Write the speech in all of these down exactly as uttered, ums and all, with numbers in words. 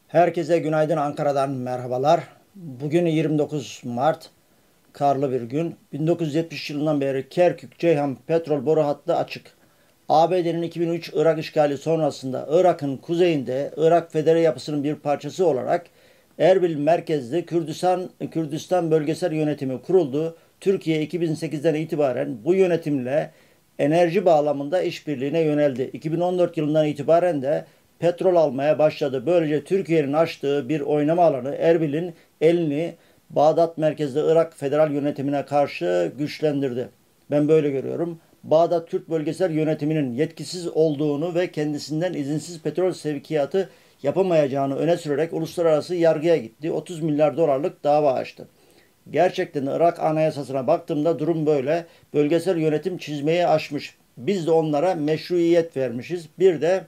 Herkese günaydın, Ankara'dan merhabalar. Bugün yirmi dokuz Mart, karlı bir gün. bin dokuz yüz yetmiş yılından beri Kerkük-Ceyhan petrol boru hattı açık. A B D'nin iki bin üç Irak işgali sonrasında Irak'ın kuzeyinde Irak federe yapısının bir parçası olarak Erbil merkezli Kürdistan Kürdistan bölgesel yönetimi kuruldu. Türkiye iki bin sekizden itibaren bu yönetimle enerji bağlamında işbirliğine yöneldi. iki bin on dört yılından itibaren de petrol almaya başladı. Böylece Türkiye'nin açtığı bir oynama alanı Erbil'in elini Bağdat merkezli Irak federal yönetimine karşı güçlendirdi. Ben böyle görüyorum. Bağdat Kürt bölgesel yönetiminin yetkisiz olduğunu ve kendisinden izinsiz petrol sevkiyatı yapamayacağını öne sürerek uluslararası yargıya gitti. otuz milyar dolarlık dava açtı. Gerçekten Irak Anayasası'na baktığımda durum böyle. Bölgesel yönetim çizmeyi aşmış. Biz de onlara meşruiyet vermişiz. Bir de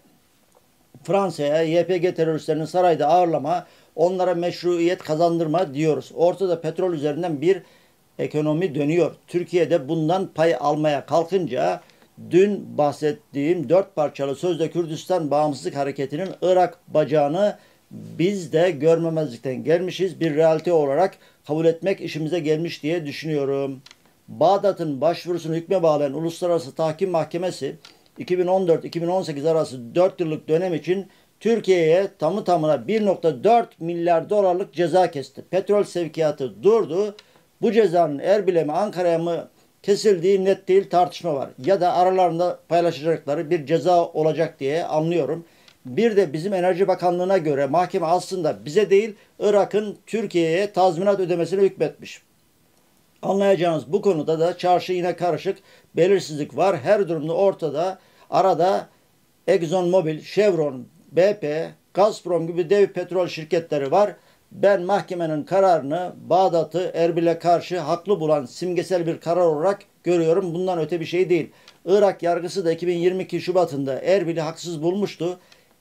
Fransa'ya Y P G teröristlerini sarayda ağırlama, onlara meşruiyet kazandırma diyoruz. Ortada petrol üzerinden bir ekonomi dönüyor. Türkiye'de bundan pay almaya kalkınca dün bahsettiğim dört parçalı sözde Kürdistan Bağımsızlık Hareketi'nin Irak bacağını biz de görmemezlikten gelmişiz. Bir realite olarak kabul etmek işimize gelmiş diye düşünüyorum. Bağdat'ın başvurusunu hükme bağlayan Uluslararası Tahkim Mahkemesi iki bin on dört iki bin on sekiz arası dört yıllık dönem için Türkiye'ye tamı tamına bir nokta dört milyar dolarlık ceza kesti. Petrol sevkiyatı durdu. Bu cezanın Erbil'e mi Ankara'ya mı kesildiği net değil, tartışma var. Ya da aralarında paylaşacakları bir ceza olacak diye anlıyorum. Bir de bizim Enerji Bakanlığı'na göre mahkeme aslında bize değil Irak'ın Türkiye'ye tazminat ödemesine hükmetmiş. Anlayacağınız bu konuda da çarşı yine karışık, belirsizlik var. Her durumda ortada. Arada ExxonMobil, Chevron, B P, Gazprom gibi dev petrol şirketleri var. Ben mahkemenin kararını Bağdat'ı Erbil'e karşı haklı bulan simgesel bir karar olarak görüyorum. Bundan öte bir şey değil. Irak yargısı da iki bin yirmi iki Şubat'ında Erbil'i haksız bulmuştu.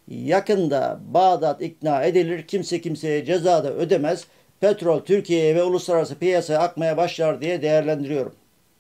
Yakında Bağdat ikna edilir, kimse kimseye ceza da ödemez. Petrol Türkiye'ye ve uluslararası piyasaya akmaya başlar diye değerlendiriyorum.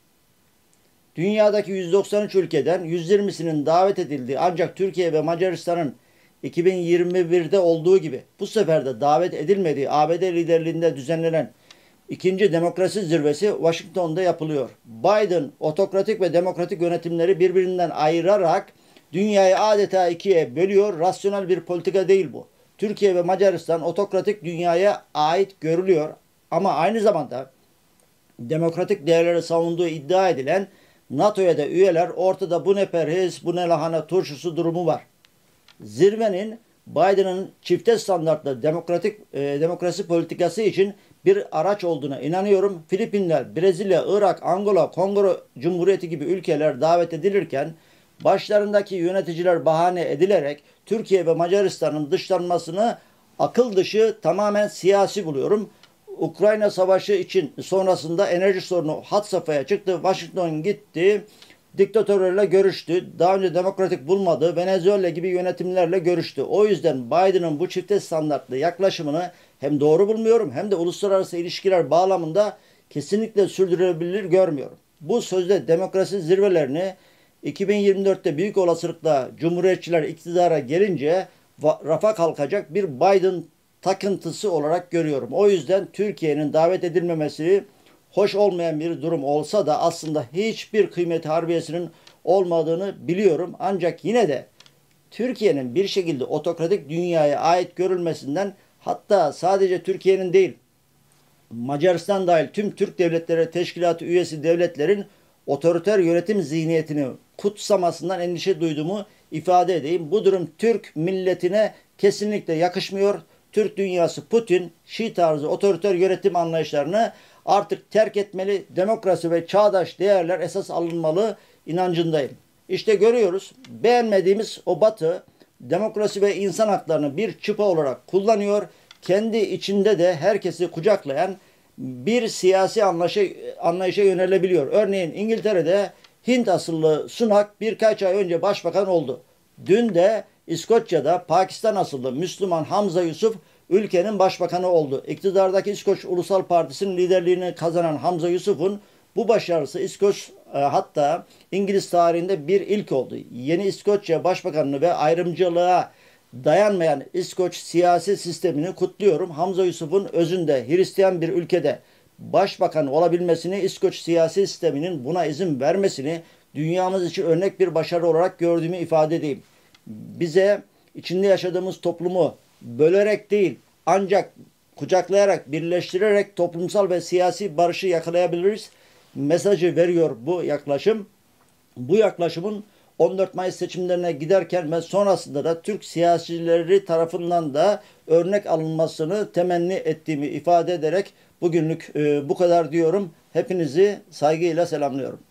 Dünyadaki yüz doksan üç ülkeden yüz yirmisinin davet edildiği ancak Türkiye ve Macaristan'ın iki bin yirmi birde olduğu gibi bu sefer de davet edilmediği A B D liderliğinde düzenlenen ikinci demokrasi zirvesi Washington'da yapılıyor. Biden otokratik ve demokratik yönetimleri birbirinden ayırarak dünyayı adeta ikiye bölüyor. Rasyonel bir politika değil bu. Türkiye ve Macaristan otokratik dünyaya ait görülüyor ama aynı zamanda demokratik değerleri savunduğu iddia edilen NATO'ya da üyeler, ortada bu ne perhiz bu ne lahana turşusu durumu var. Zirvenin Biden'ın çifte standartlı demokratik e, demokrasi politikası için bir araç olduğuna inanıyorum. Filipinler, Brezilya, Irak, Angola, Kongo Cumhuriyeti gibi ülkeler davet edilirken başlarındaki yöneticiler bahane edilerek Türkiye ve Macaristan'ın dışlanmasını akıl dışı, tamamen siyasi buluyorum. Ukrayna Savaşı için sonrasında enerji sorunu had safhaya çıktı. Washington gitti, diktatörlerle görüştü. Daha önce demokratik bulmadığı Venezuela gibi yönetimlerle görüştü. O yüzden Biden'ın bu çifte standartlı yaklaşımını hem doğru bulmuyorum hem de uluslararası ilişkiler bağlamında kesinlikle sürdürülebilir görmüyorum. Bu sözde demokrasi zirvelerini iki bin yirmi dörtte büyük olasılıkla Cumhuriyetçiler iktidara gelince rafa kalkacak bir Biden takıntısı olarak görüyorum. O yüzden Türkiye'nin davet edilmemesi hoş olmayan bir durum olsa da aslında hiçbir kıymeti harbiyesinin olmadığını biliyorum. Ancak yine de Türkiye'nin bir şekilde otokratik dünyaya ait görülmesinden, hatta sadece Türkiye'nin değil Macaristan dahil tüm Türk Devletleri Teşkilatı üyesi devletlerin otoriter yönetim zihniyetini kutsamasından endişe duyduğumu ifade edeyim. Bu durum Türk milletine kesinlikle yakışmıyor. Türk dünyası Putin, Şii tarzı otoriter yönetim anlayışlarını artık terk etmeli. Demokrasi ve çağdaş değerler esas alınmalı inancındayım. İşte görüyoruz, beğenmediğimiz o Batı demokrasi ve insan haklarını bir çıpa olarak kullanıyor. Kendi içinde de herkesi kucaklayan bir siyasi anlayışa, anlayışa yönelebiliyor. Örneğin İngiltere'de Hint asıllı Sunak birkaç ay önce başbakan oldu. Dün de İskoçya'da Pakistan asıllı Müslüman Hamza Yusuf ülkenin başbakanı oldu. İktidardaki İskoç Ulusal Partisi'nin liderliğini kazanan Hamza Yusuf'un bu başarısı İskoç e, hatta İngiliz tarihinde bir ilk oldu. Yeni İskoçya Başbakanını ve ayrımcılığa dayanmayan İskoç siyasi sistemini kutluyorum. Hamza Yusuf'un özünde Hristiyan bir ülkede başbakan olabilmesini, İskoç siyasi sisteminin buna izin vermesini dünyamız için örnek bir başarı olarak gördüğümü ifade edeyim. Bize içinde yaşadığımız toplumu bölerek değil, ancak kucaklayarak, birleştirerek toplumsal ve siyasi barışı yakalayabiliriz mesajı veriyor bu yaklaşım. Bu yaklaşımın on dört Mayıs seçimlerine giderken ve sonrasında da Türk siyasileri tarafından da örnek alınmasını temenni ettiğimi ifade ederek bugünlük e, bu kadar diyorum. Hepinizi saygıyla selamlıyorum.